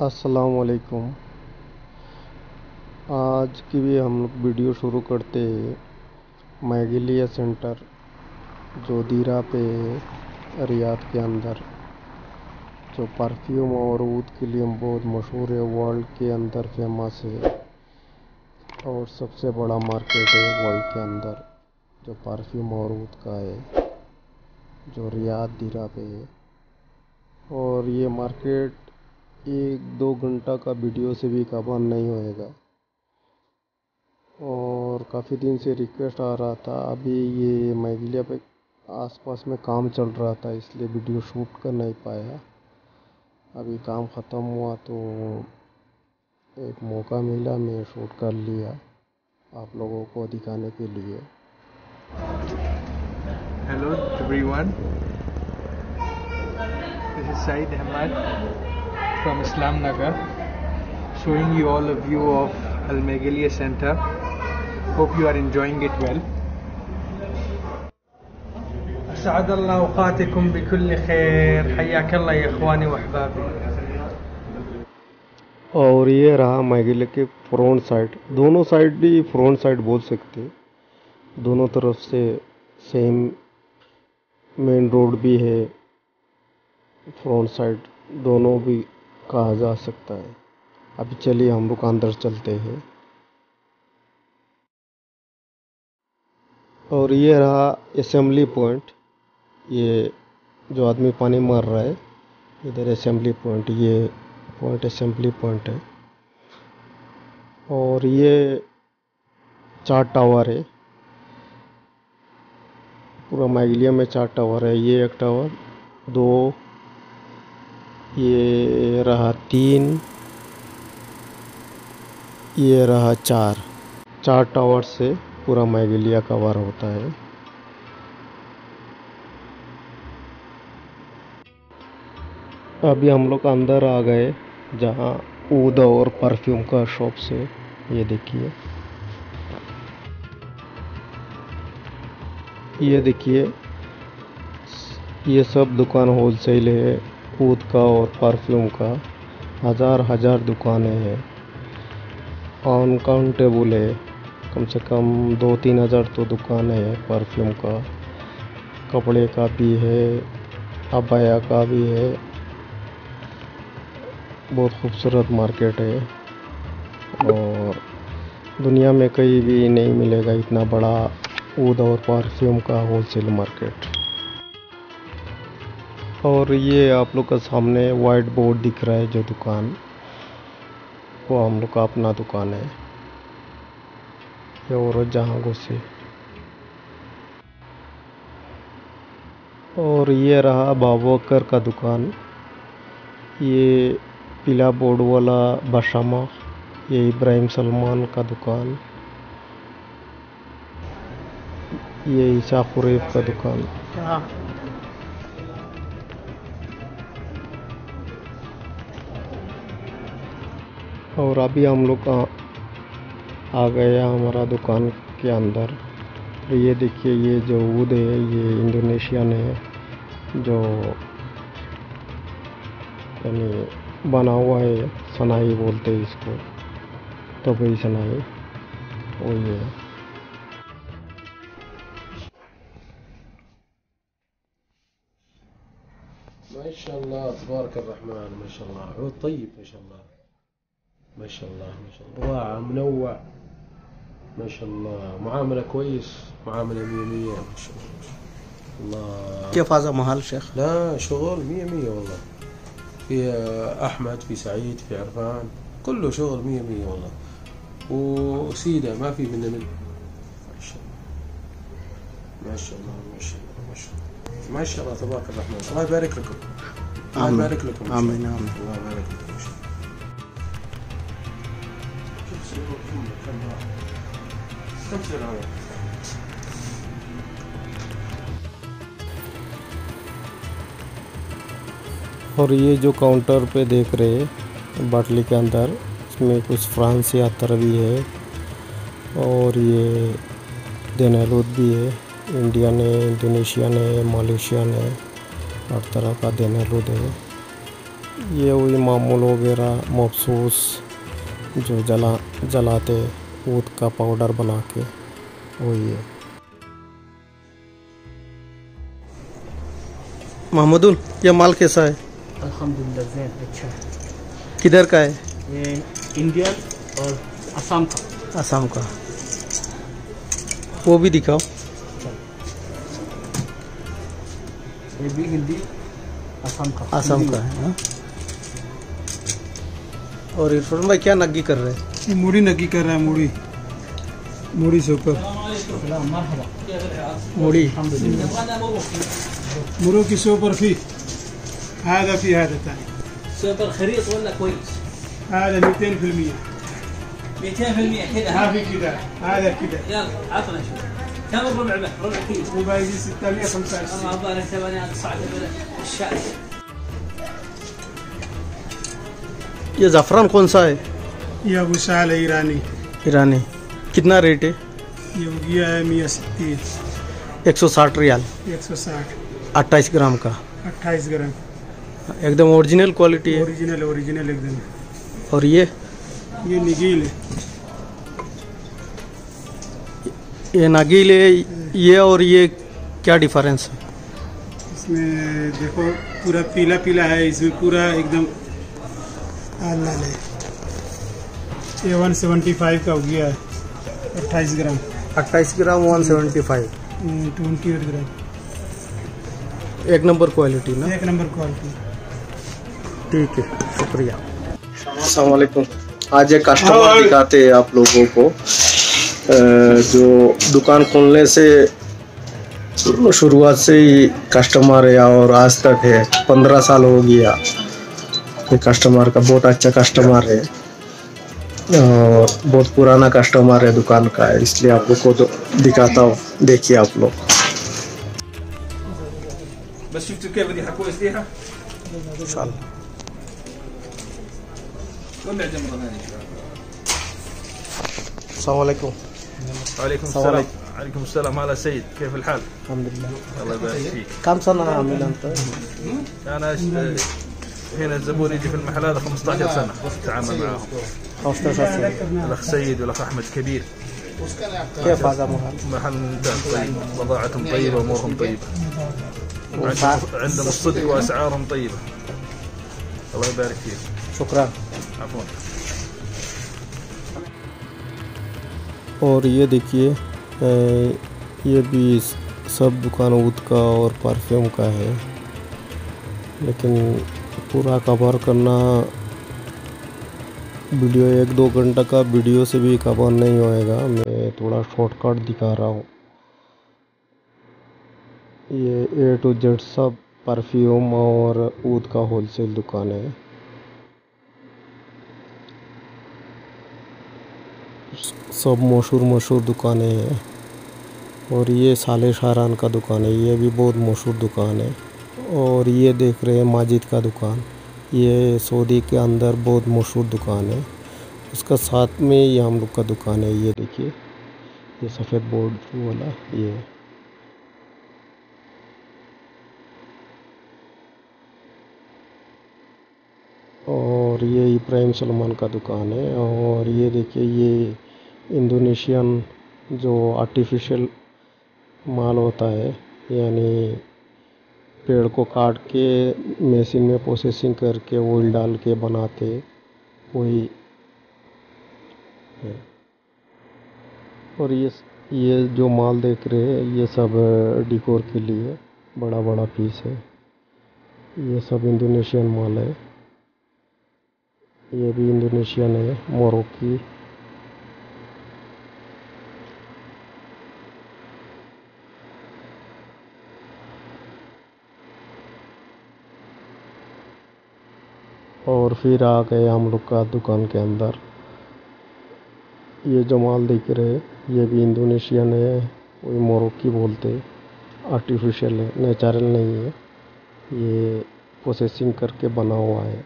अस्सलाम वालेकुम। आज की भी हम लोग वीडियो शुरू करते हैं। मैगिलिया सेंटर जो दीरा पे रियाद के अंदर, जो परफ्यूम और ऊद के लिए बहुत मशहूर है, वर्ल्ड के अंदर फेमस है और सबसे बड़ा मार्केट है वर्ल्ड के अंदर जो परफ्यूम और ऊद का है, जो रियाद दीरा पे है। और ये मार्केट 1-2 घंटा का वीडियो से भी कवर नहीं होएगा और काफ़ी दिन से रिक्वेस्ट आ रहा था। अभी ये मैगिलिया पे आसपास में काम चल रहा था, इसलिए वीडियो शूट कर नहीं पाया। अभी काम ख़त्म हुआ तो एक मौका मिला, मैं शूट कर लिया आप लोगों को दिखाने के लिए। Hello everyone, this is Saeed Ahmad from Islam Nagar, showing you all a view of Al Meghalaya Center. Hope you are enjoying it well. أسعد الله أوقاتكم بكل خير. حياك الله يا إخواني وأحبابي. और ये रहा मैगिलिया के फ्रंट साइड, दोनों साइड भी फ्रंट साइड बोल सकते, दोनों तरफ से सेम मेन रोड भी है, फ्रंट साइड दोनों भी कहा जा सकता है। अभी चलिए हम लोग अंदर चलते हैं। और ये रहा असेंबली पॉइंट, ये जो आदमी पानी मार रहा है इधर असेंबली पॉइंट, ये पॉइंट असेंबली पॉइंट है। और ये 4 टावर है, पूरा मैगिलिया में 4 टावर है। ये एक टावर, 2, ये रहा 3, ये रहा 4 टावर से पूरा मैगिलिया कवर होता है। अभी हम लोग अंदर आ गए जहाँ ऊद और परफ्यूम का शॉप से। ये देखिए, ये देखिए, ये सब दुकान होलसेल है ऊद का और परफ्यूम का। हजार दुकानें हैं, अनकाउंटेबल है, कम से कम 2-3 हज़ार तो दुकानें हैं परफ्यूम का। कपड़े का भी है, अबाया का भी है। बहुत खूबसूरत मार्केट है और दुनिया में कहीं भी नहीं मिलेगा इतना बड़ा ऊद और परफ्यूम का होलसेल मार्केट। और ये आप लोग का सामने वाइट बोर्ड दिख रहा है, जो दुकान, वो हम लोग का अपना दुकान है। ये और जहाँ घुसे। और ये रहा बाबकर का दुकान, ये पीला बोर्ड वाला बशामा, ये इब्राहिम सलमान का दुकान, ये ईसा कुरैब का दुकान। और अभी हम लोग आ गए हमारा दुकान के अंदर। ये देखिए, ये जो ऊद है ये इंडोनेशियन है, जो यानी बना हुआ है, सनाई बोलते हैं इसको, तबई सनाई, वो ये है। माशाल्लाह तबारक الرحمن माशाल्लाह عود طيب माशाल्लाह माशाल्लाह माशाल्लाह वाع منوع ما شاء الله معاملة كويس معاملة 100 ما شاء الله. كيف هذا محل شيخ؟ لا شغل 100 والله. في أحمد، في سعيد، في عرفان، كله شغل 100 والله. وسيدة ما في منه ما شاء الله ما شاء الله ما شاء الله ما شاء الله ما شاء الله تبارك الرحمن. الله يبارك لكم، الله يبارك لكم، آمين آمين. الله يبارك لكم. और ये जो काउंटर पे देख रहे हैं बाटली के अंदर, इसमें कुछ फ्रांस या अतर भी है और ये देनालूद भी है। इंडियन है, इंडोनेशियन है, मलेशियन है, हर तरह का देनालूद है। ये वही मामूल वगैरह मखसूस जो जलाते ऊद का पाउडर बना के, वही है। महमूदुल, ये माल कैसा है? अल्हम्दुलिल्लाह ज़ैन अच्छा है। किधर का है? ये इंडियन और असम का। असम का। वो भी दिखाओ। ये भी हिंदी असम का। असम का है ना। और इरफान भाई क्या नग्गी कर रहे हैं? ये मूड़ी नकी कर रहा है, मूड़ी से ऊपर मूड़ी। मुरो की ऊपर في هذا في هذا ثاني سوبر خريط ولا كويس؟ هذا 200%. 200% كده. ما في كده، هذا كده. يلا عطنا شوف. كم الربع به؟ ربع كيلو. ربع يجي 625. الله يبارك ثمانية صعب الشاي. ये ज़फ़रान कौन सा है? ये अबू साल है ईरानी। ईरानी। कितना रेट है? ये हो गया है 160 160 रियाल। 160 28 ग्राम का। 28 ग्राम एकदम ओरिजिनल क्वालिटी है। ओरिजिनल एकदम। और ये निगील है। ये नागिल है। ये और ये क्या डिफरेंस है? इसमें देखो पूरा पीला पीला है, इसमें पूरा एकदम लाल है। ये 175 का हो गया है, 28 ग्राम। 28 ग्राम 175। 28 ग्राम। एक नंबर क्वालिटी ना। एक नंबर क्वालिटी। ठीक है, शुक्रिया। अस्सलाम वालेकुम। आज एक कस्टमर दिखाते हैं आप लोगों को, जो दुकान खोलने से शुरुआत से ही कस्टमर है और आज तक है। 15 साल हो गया। ये कस्टमर का बहुत अच्छा कस्टमर है और बहुत पुराना कस्टमर है दुकान का, इसलिए आप लोग को तो दिखाता हूँ, देखिए आप लोग। بس شفتوا كيف بدي حكويس فيها؟ इंशाल्लाह। طلع جمرة ثانية. अस्सलाम वालेकुम। وعليكم السلام السلام. عليكم. عليكم السلام. هلا سيد، كيف الحال؟ अल्हम्दुलिल्लाह। الله يبارك فيك. كم سنة عامل أنت؟ أنا هنا الزبون يجي في المحل هذا 15 سنة أتعامل معاهم. 15 سنة. الأخ سيد والأخ أحمد كبير. كيف هذا محل؟ محل ممتاز طيب، بضاعتهم طيبة وأمورهم طيبة. عندهم الصدق وأسعارهم طيبة. الله يبارك فيك. शुक्रा। عفوا. और ये देखिए, ये भी सब दुकान ऊद का और परफ्यूम का है, लेकिन पूरा कवर करना वीडियो 1-2 घंटा का वीडियो से भी कवर नहीं होएगा। मैं थोड़ा शॉर्टकट दिखा रहा हूँ। ये A to Z सब परफ्यूम और ऊद का होलसेल दुकान है। सब मशहूर दुकानें हैं। और ये साले शाहरान का दुकान है, ये भी बहुत मशहूर दुकान है। और ये देख रहे हैं माजिद का दुकान, ये सऊदी के अंदर बहुत मशहूर दुकान है। उसका साथ में ये हम लोग का दुकान है। ये देखिए, ये सफ़ेद बोर्ड वाला ये। और ये इब्राहिम सलमान का दुकान है। और ये देखिए, ये इंडोनेशियन जो आर्टिफिशियल माल होता है, यानी पेड़ को काट के मशीन में प्रोसेसिंग करके ऑयल डाल के बनाते, वही है। और ये जो माल देख रहे हैं, ये सब डिकोर के लिए बड़ा बड़ा पीस है। ये सब इंडोनेशियन माल है। ये भी इंडोनेशियन है, मोरोक्की। और फिर आ गए हम लोग का दुकान के अंदर। ये जो माल दिख रहे हैं, ये भी इंडोनेशियन है, वही मोरोक्की बोलते। आर्टिफिशियल है, नेचुरल नहीं है, ये प्रोसेसिंग करके बना हुआ है,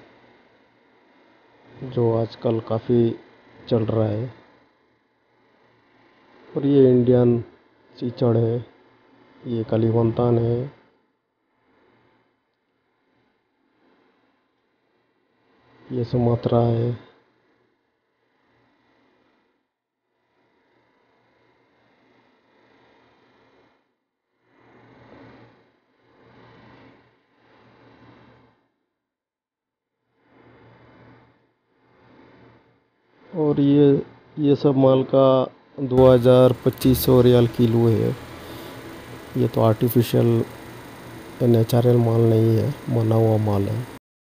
जो आजकल काफ़ी चल रहा है। और ये इंडियन सीचड़ है, ये कलीवंतान है। ये सुमात्रा है। और ये सब माल का 2200 रियाल किलो है। ये तो आर्टिफिशियल नेचुरल माल नहीं है, बना हुआ माल है।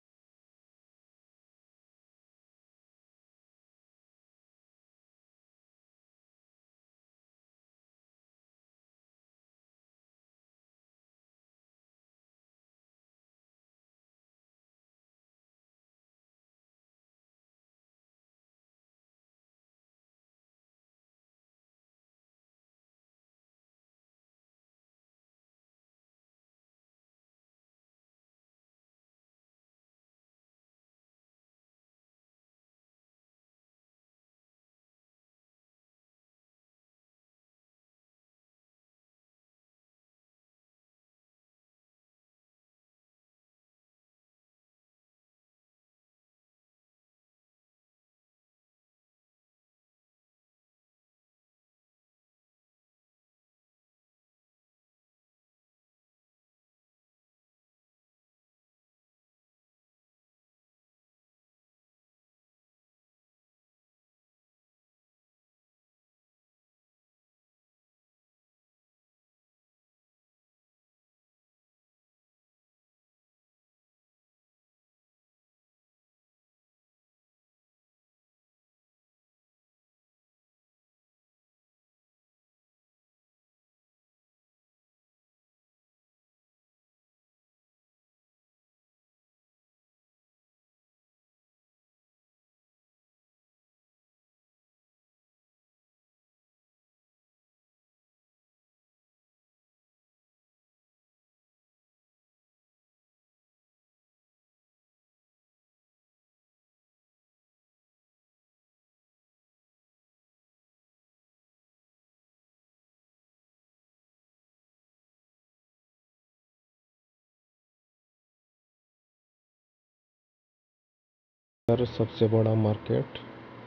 सबसे बड़ा मार्केट।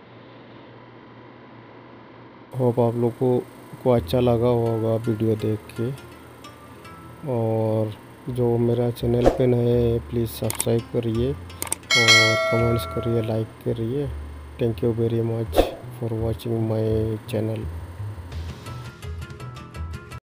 होप आप लोगों को अच्छा लगा होगा वीडियो देख के। और जो मेरा चैनल पे नए हैं प्लीज़ सब्सक्राइब करिए और कमेंट्स करिए, लाइक करिए। Thank you very much for watching my channel.